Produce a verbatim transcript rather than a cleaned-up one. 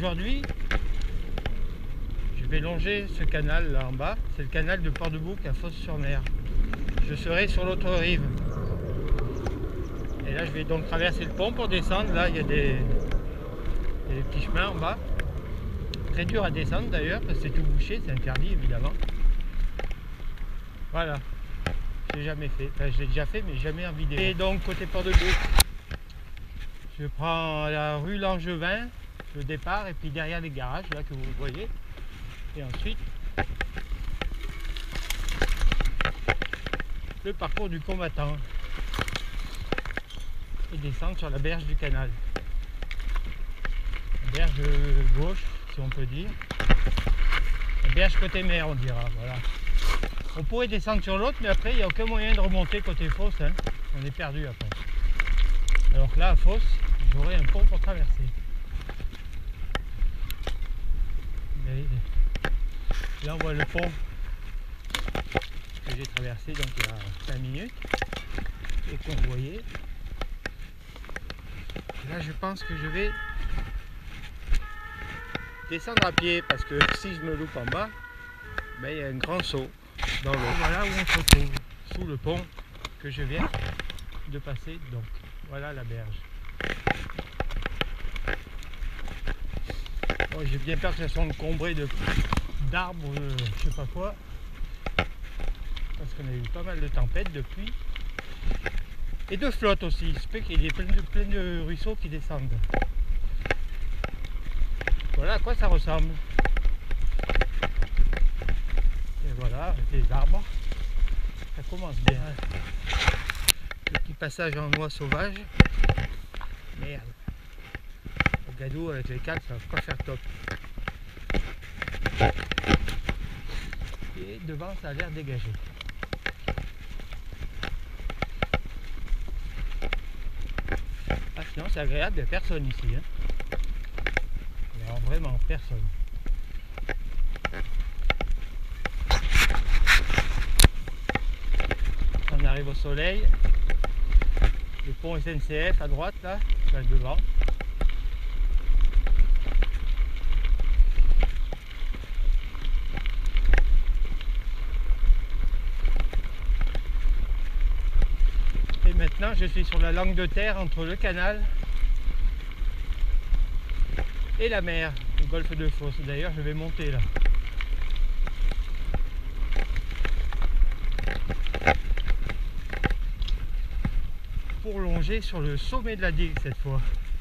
aujourd'hui, je vais longer ce canal là en bas. C'est le canal de Port-de-Bouc à Fos-sur-Mer. Je serai sur l'autre rive. Et là, je vais donc traverser le pont pour descendre. Là, il y a des, il y a des petits chemins en bas. Très dur à descendre d'ailleurs, parce que c'est tout bouché, c'est interdit évidemment. Voilà. J'ai jamais fait. Enfin, je l'ai déjà fait, mais jamais en vidéo. Et donc, côté Port-de-Bouc, je prends la rue Langevin, le départ, et puis derrière les garages, là que vous voyez. Et ensuite, le parcours du combattant. Et descendre sur la berge du canal. La berge gauche, si on peut dire. La berge côté mer, on dira. Voilà. On pourrait descendre sur l'autre, mais après, il n'y a aucun moyen de remonter côté Fos. Hein. On est perdu après. Alors que là, à Fos, j'aurai un pont pour traverser. Et là, on voit le pont que j'ai traversé donc il y a cinq minutes et qu'on voyait. Et là, je pense que je vais descendre à pied parce que si je me loupe en bas, ben, il y a un grand saut dans l'eau. Voilà où on se retrouve, sous le pont que je viens de passer. Donc, voilà la berge. Bon, j'ai bien peur que ça soit encombré de d'arbres, euh, je sais pas quoi, parce qu'on a eu pas mal de tempêtes depuis, et de flotte aussi. Il se peut qu'il y ait plein de, plein de ruisseaux qui descendent. Voilà à quoi ça ressemble. Et voilà, avec les arbres, ça commence bien. Le petit passage en noix sauvage. Merde. Au gadou avec les cales, ça va pas faire top. Et devant, ça a l'air dégagé. Ah, sinon, c'est agréable, il n'y a personne ici. Hein. Alors, vraiment, personne. On arrive au soleil. Le pont S N C F à droite, là, là devant. Et maintenant, je suis sur la langue de terre entre le canal et la mer, le golfe de Fos. D'ailleurs, je vais monter là. Pour longer sur le sommet de la digue cette fois.